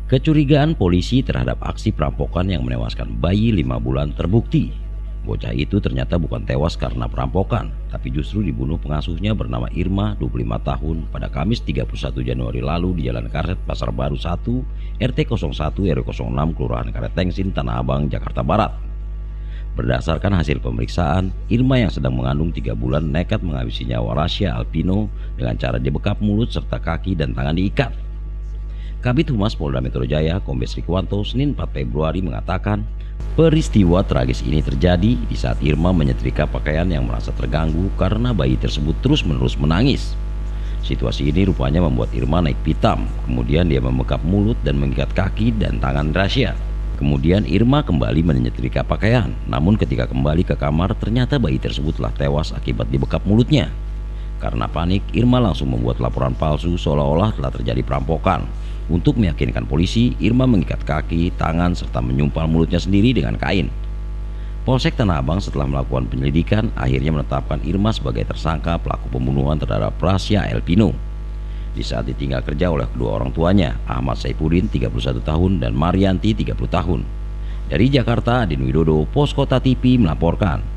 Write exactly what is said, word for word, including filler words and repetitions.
Kecurigaan polisi terhadap aksi perampokan yang menewaskan bayi lima bulan terbukti. Bocah itu ternyata bukan tewas karena perampokan, tapi justru dibunuh pengasuhnya bernama Irma, dua puluh lima tahun, pada Kamis tiga puluh satu Januari lalu di Jalan Karet, Pasar Baru satu, R T nol satu R W nol enam, Kelurahan Karet Tengsin, Tanah Abang, Jakarta Barat. Berdasarkan hasil pemeriksaan, Irma yang sedang mengandung tiga bulan nekat menghabisi nyawa Rasya Alpino dengan cara dibekap mulut serta kaki dan tangan diikat. Kabid Humas Polda Metro Jaya, Kombes Rikwanto, Senin empat Februari mengatakan, peristiwa tragis ini terjadi di saat Irma menyetrika pakaian yang merasa terganggu karena bayi tersebut terus-menerus menangis. Situasi ini rupanya membuat Irma naik pitam, kemudian dia membekap mulut dan mengikat kaki dan tangan Rasya. Kemudian Irma kembali menyetrika pakaian, namun ketika kembali ke kamar ternyata bayi tersebut telah tewas akibat dibekap mulutnya. Karena panik, Irma langsung membuat laporan palsu seolah-olah telah terjadi perampokan. Untuk meyakinkan polisi, Irma mengikat kaki, tangan, serta menyumpal mulutnya sendiri dengan kain. Polsek Tanah Abang setelah melakukan penyelidikan akhirnya menetapkan Irma sebagai tersangka pelaku pembunuhan terhadap Rasya Alpino. Di saat ditinggal kerja oleh kedua orang tuanya, Ahmad Saifuddin tiga puluh satu tahun dan Marianti tiga puluh tahun. Dari Jakarta, Adin Widodo, Poskota T V melaporkan.